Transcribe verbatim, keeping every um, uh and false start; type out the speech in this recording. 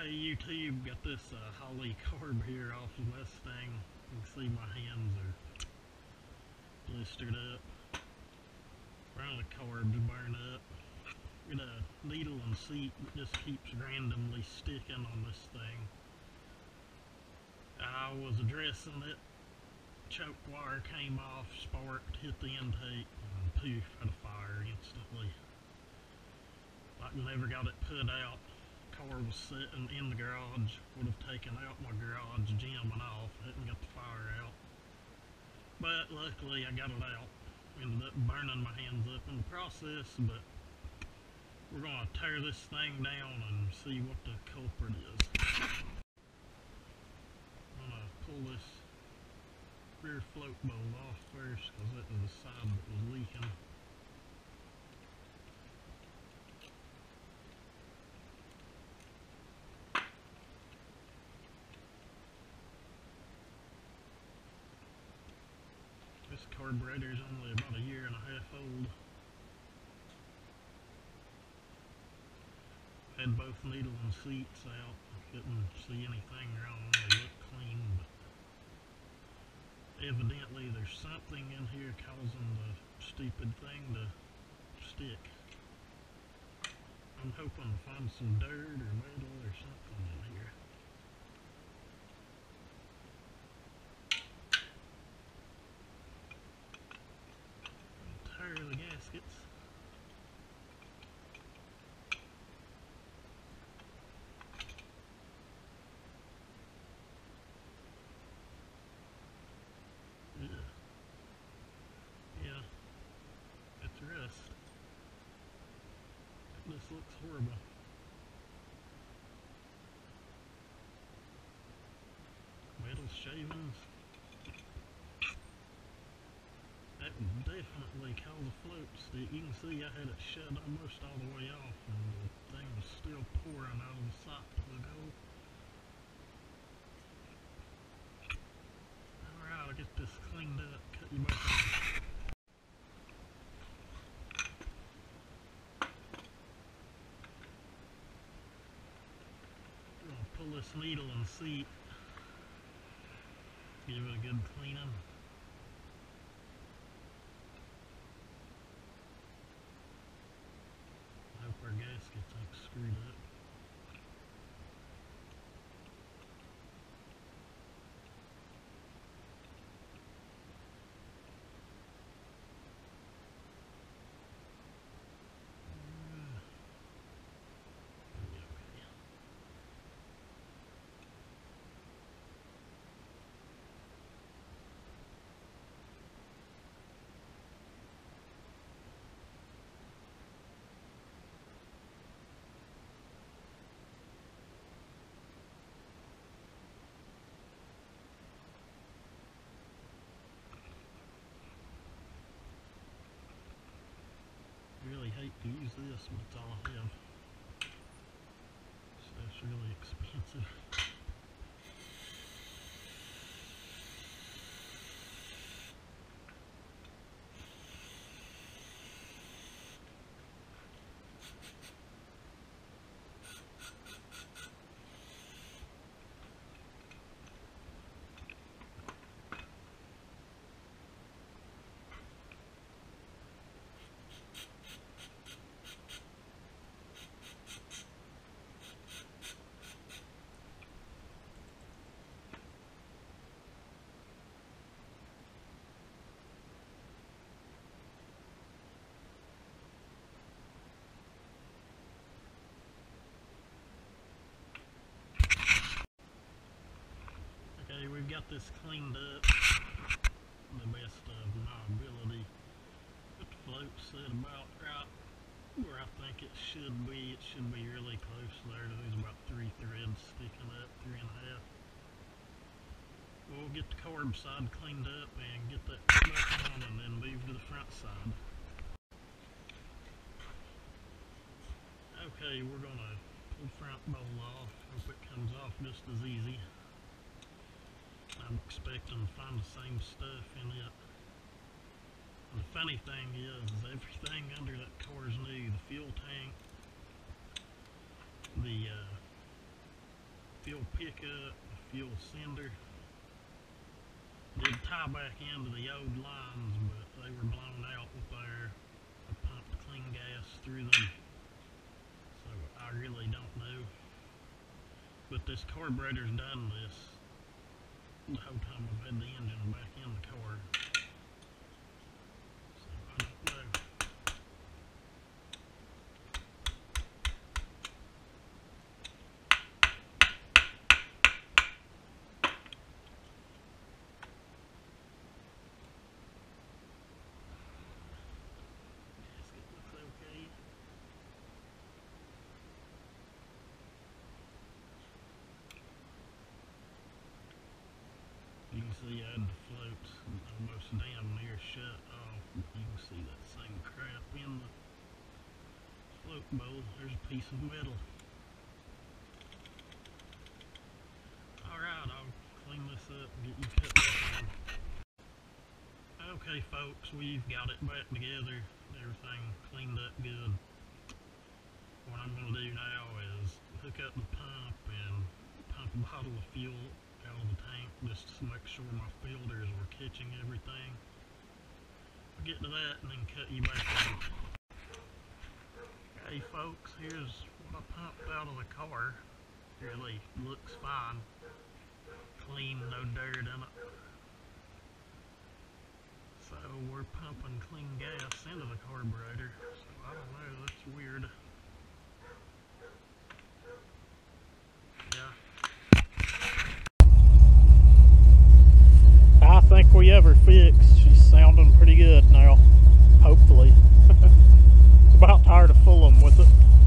Hey YouTube, got this uh, Holley Carb here off the Mustang. You can see my hands are blistered up. Around the carbs burn up. Got a needle and seat that just keeps randomly sticking on this thing. I was addressing it. Choke wire came off, sparked, hit the intake, and poof, had a fire instantly. Like never got it put out. Car was sitting in the garage, would have taken out my garage gym and all, didn't get the fire out. But luckily I got it out. Ended up burning my hands up in the process, but we're gonna tear this thing down and see what the culprit is. I'm gonna pull this rear float bolt off first, because that was the side that was leaking. This carburetor is only about a year and a half old. Had both needle and seats out. Couldn't see anything wrong. They look clean, but evidently there's something in here causing the stupid thing to stick. I'm hoping to find some dirt or metal or something in here. Tear the gaskets. Yeah. Yeah. It's rust. This looks horrible. Metal shavings. That would definitely cause a float stick. You can see I had it shut almost all the way off and the thing was still pouring out of the sock plug hole. Alright, I'll get this cleaned up, cut you back on. I'm gonna pull this needle and seat, give it a good cleaning. Our gaskets ain't screwed up. Really hate to use this, but it's all I have. Stuff's really expensive. We've got this cleaned up the best of my ability. Got the float set about right where I think it should be. It should be really close there. There's about three threads sticking up, three and a half. We'll get the carb side cleaned up and get that back on and then move to the front side. Okay, we're gonna pull the front bowl off. Hope it comes off just as easy. I'm expecting to find the same stuff in it. And the funny thing is, is everything under that car is new. The fuel tank, the uh, fuel pickup, fuel sender. Did tie back into the old lines, but they were blown out with air. I pumped clean gas through them, so I really don't know. But this carburetor's done this the whole time I've had the engine back in the car. So I don't know. Gasket looks okay. You can see I had the floats almost damn near shut off. You can see that same crap in the float bowl. There's a piece of metal. Alright, I'll clean this up and get you cut back on. Okay folks, we've got it back together. Everything cleaned up good. What I'm going to do now is hook up the pump and pump a bottle of fuel out of the tank just to make sure my filters were catching everything. I'll get to that and then cut you back on. Hey folks, here's what I pumped out of the car. Really looks fine. Clean, no dirt in it. So we're pumping clean gas into the carburetor. So I don't know, that's weird. Yeah. I think we have her fixed. She's sounding pretty good now, hopefully. About tired of fooling with it.